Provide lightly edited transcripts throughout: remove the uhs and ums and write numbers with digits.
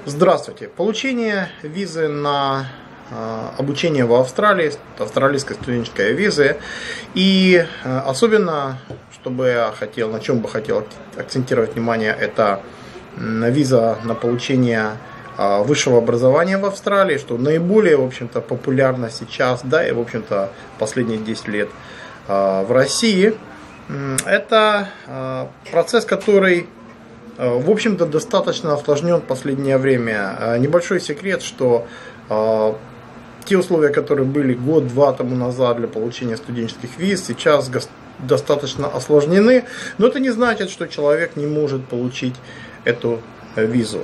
Здравствуйте! Получение визы на обучение в Австралии, австралийской студенческой визы, и особенно, на чем бы хотел акцентировать внимание, это виза на получение высшего образования в Австралии, что наиболее, в общем-то, популярно сейчас, да, и, в общем-то, последние 10 лет в России. Это процесс, который, в общем-то, достаточно осложнен в последнее время. Небольшой секрет, что те условия, которые были год-два тому назад для получения студенческих виз, сейчас достаточно осложнены. Но это не значит, что человек не может получить эту визу.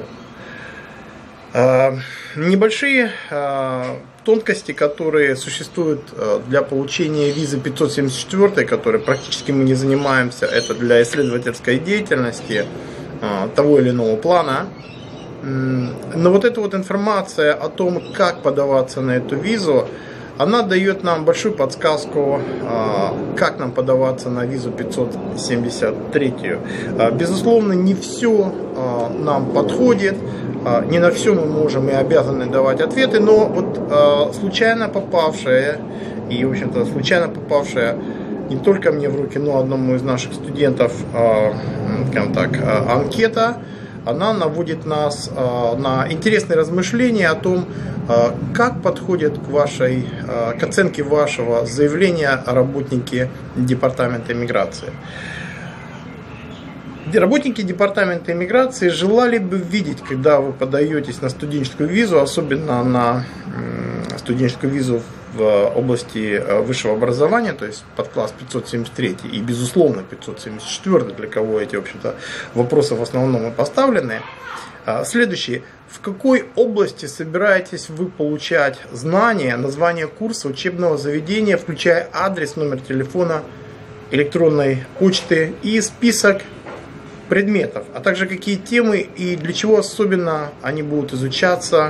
Небольшие тонкости, которые существуют для получения визы 574, которой практически мы не занимаемся, это для исследовательской деятельности того или иного плана. Но вот эта вот информация о том, как подаваться на эту визу, она дает нам большую подсказку, как нам подаваться на визу 573. Безусловно, не все нам подходит, не на все мы можем и обязаны давать ответы, но вот случайно попавшая, и, в общем-то, случайно попавшая не только мне в руки, но одному из наших студентов, скажем так, анкета, она наводит нас на интересные размышления о том, как подходят к оценке вашего заявления работники Департамента иммиграции. Работники Департамента иммиграции желали бы видеть, когда вы подаетесь на студенческую визу, особенно на студенческую визу в области высшего образования, то есть подкласс 573 и, безусловно, 574, для кого эти, в общем-то, вопросы в основном и поставлены. Следующий. В какой области собираетесь вы получать знания, название курса, учебного заведения, включая адрес, номер телефона, электронной почты и список предметов, а также какие темы и для чего особенно они будут изучаться,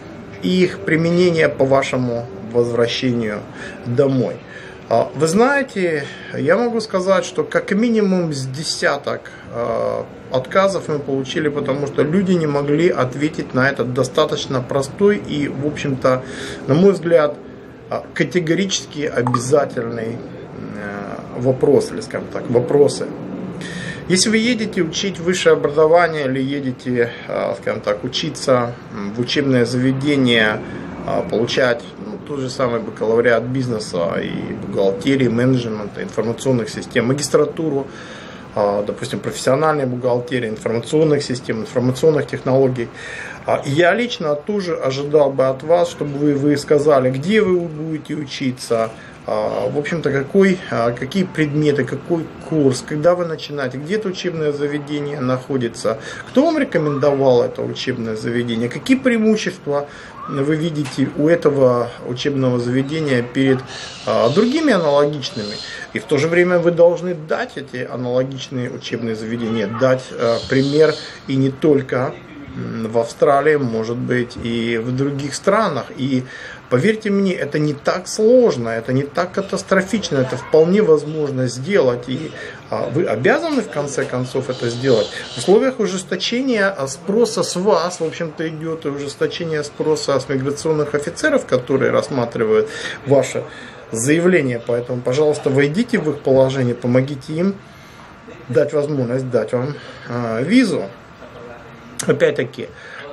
и их применение по вашему возвращению домой. Вы знаете, я могу сказать, что как минимум с десяток отказов мы получили, потому что люди не могли ответить на этот достаточно простой и, в общем-то, на мой взгляд, категорически обязательный вопрос, или, скажем так, вопросы. Если вы едете учить высшее образование или едете, скажем так, учиться в учебное заведение, получать тот же самый бакалавриат бизнеса и бухгалтерии, менеджмента, информационных систем, магистратуру, допустим, профессиональной бухгалтерии, информационных систем, информационных технологий. Я лично тоже ожидал бы от вас, чтобы вы сказали, где вы будете учиться, в общем-то, какие предметы, какой курс, когда вы начинаете, где это учебное заведение находится, кто вам рекомендовал это учебное заведение, какие преимущества вы видите у этого учебного заведения перед другими аналогичными. И в то же время вы должны дать эти аналогичные учебные заведения, дать пример и не только в Австралии, может быть, и в других странах. И поверьте мне, это не так сложно, это не так катастрофично, это вполне возможно сделать. И вы обязаны, в конце концов, это сделать. В условиях ужесточения спроса с вас, в общем-то, идет и ужесточение спроса с миграционных офицеров, которые рассматривают ваше заявление. Поэтому, пожалуйста, войдите в их положение, помогите им дать возможность дать вам визу. Опять-таки,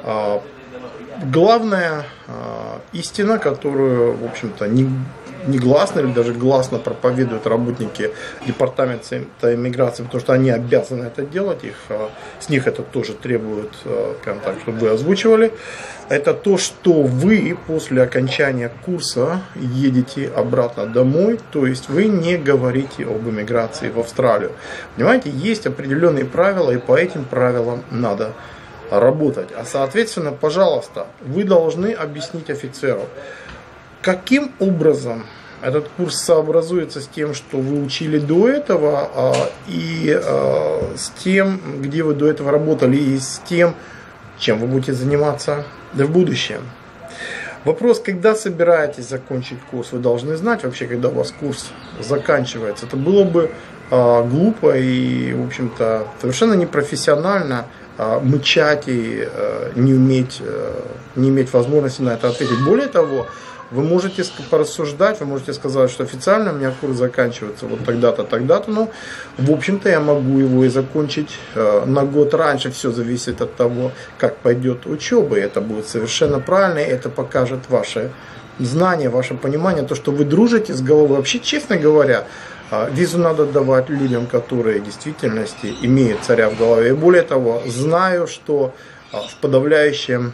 главная истина, которую, в общем-то, негласно или даже гласно проповедуют работники Департамента иммиграции, потому что они обязаны это делать, с них это тоже требуют, скажем так, чтобы вы озвучивали, это то, что вы после окончания курса едете обратно домой, то есть вы не говорите об иммиграции в Австралию. Понимаете, есть определенные правила, и по этим правилам надо работать. А соответственно, пожалуйста, вы должны объяснить офицеру, каким образом этот курс сообразуется с тем, что вы учили до этого, и с тем, где вы до этого работали, и с тем, чем вы будете заниматься в будущем. Вопрос, когда собираетесь закончить курс, вы должны знать вообще, когда у вас курс заканчивается. Это было бы глупо и, в общем-то, совершенно непрофессионально мычать и не иметь возможности на это ответить. Более того, вы можете порассуждать, вы можете сказать, что официально у меня курс заканчивается вот тогда-то, тогда-то, но в общем-то я могу его и закончить на год раньше. Все зависит от того, как пойдет учеба, и это будет совершенно правильно, и это покажет ваше знание, ваше понимание, то, что вы дружите с головой. Вообще, честно говоря, визу надо давать людям, которые в действительности имеют царя в голове. И более того, знаю, что в подавляющем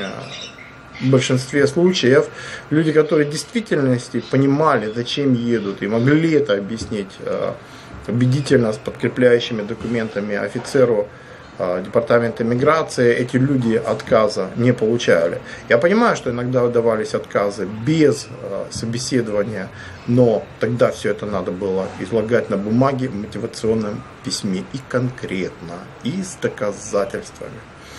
большинстве случаев люди, которые в действительности понимали, зачем едут, и могли это объяснить убедительно с подкрепляющими документами офицеру департамента миграции, эти люди отказа не получали. Я понимаю, что иногда выдавались отказы без собеседования, но тогда все это надо было излагать на бумаге в мотивационном письме и конкретно, и с доказательствами.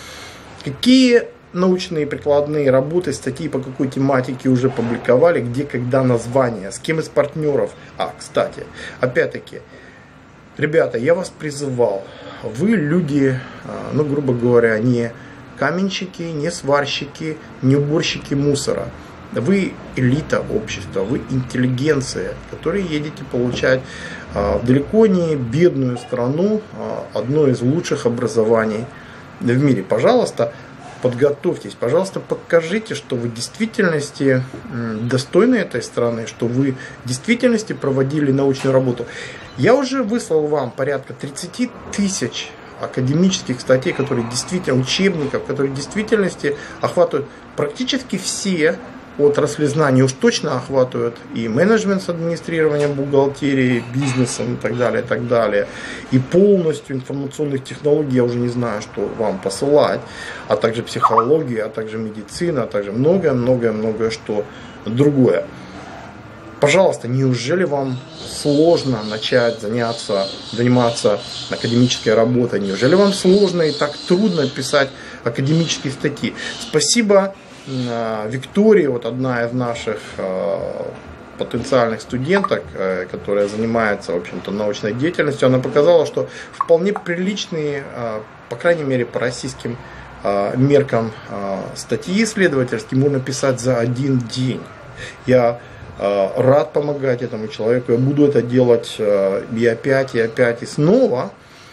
Какие научные прикладные работы, статьи по какой тематике уже публиковали, где, когда, название, с кем из партнеров. Кстати, опять-таки, ребята, я вас призывал, вы люди, грубо говоря, не каменщики, не сварщики, не уборщики мусора. Вы элита общества, вы интеллигенция, которые едете получать в далеко не бедную страну одно из лучших образований в мире. Пожалуйста, подготовьтесь, пожалуйста, покажите, что вы в действительности достойны этой страны, что вы в действительности проводили научную работу. Я уже выслал вам порядка 30 тысяч академических статей, которые действительно, учебников, которые в действительности охватывают практически все отрасли знаний, уж точно охватывают и менеджмент с администрированием, бухгалтерией, бизнесом и так далее, и полностью информационных технологий, я уже не знаю, что вам посылать, а также психология, а также медицина, а также многое что другое. Пожалуйста, неужели вам сложно начать заниматься академической работой? Неужели вам сложно и так трудно писать академические статьи? Спасибо Виктории, вот одна из наших потенциальных студенток, которая занимается, в общем-то, научной деятельностью, она показала, что вполне приличные, по крайней мере, по российским меркам, статьи исследовательские можно писать за один день. Я рад помогать этому человеку, я буду это делать и опять, и снова.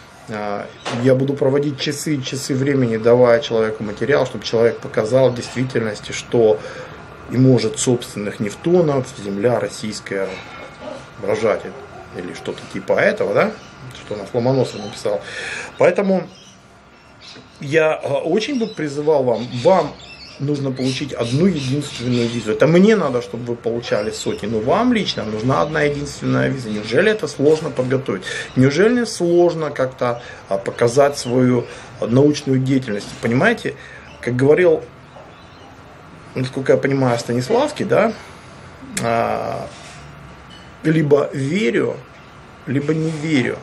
Я буду проводить часы и часы времени, давая человеку материал, чтобы человек показал в действительности, что и может собственных нефтонов земля российская рожать, или что-то типа этого, да, что наш Ломоносов написал. Поэтому я очень бы призывал вам нужно получить одну единственную визу. Это мне надо, чтобы вы получали сотни, но вам лично нужна одна единственная виза. Неужели это сложно подготовить? Неужели сложно как-то показать свою научную деятельность? Понимаете, как говорил, насколько я понимаю, Станиславский, да, либо верю, либо не верю.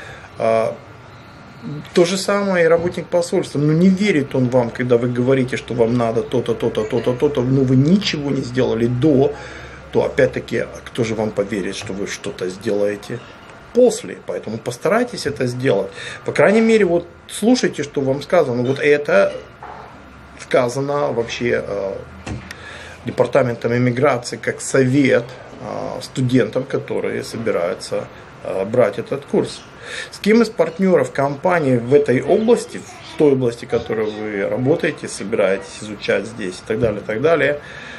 То же самое и работник посольства. Не верит он вам, когда вы говорите, что вам надо то-то, то-то, то-то, то-то, но вы ничего не сделали то опять-таки, кто же вам поверит, что вы что-то сделаете после? Поэтому постарайтесь это сделать. По крайней мере, вот слушайте, что вам сказано. Вот это сказано вообще департаментом иммиграции как совет студентам, которые собираются брать этот курс. С кем из партнеров компании в этой области, в той области, в которой вы работаете, собираетесь изучать здесь и так далее,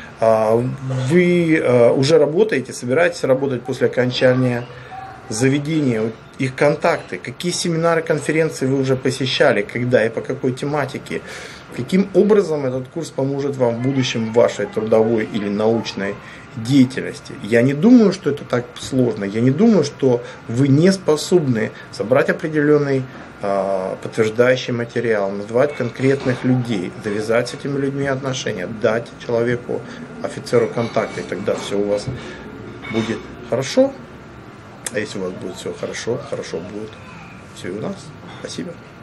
вы уже работаете, собираетесь работать после окончания заведения, их контакты, какие семинары, конференции вы уже посещали, когда и по какой тематике, каким образом этот курс поможет вам в будущем в вашей трудовой или научной деятельности. Я не думаю, что это так сложно. Я не думаю, что вы не способны собрать определенный подтверждающий материал, назвать конкретных людей, завязать с этими людьми отношения, дать человеку, офицеру контакты, и тогда все у вас будет хорошо. А если у вас будет все хорошо, хорошо будет все и у нас. Спасибо.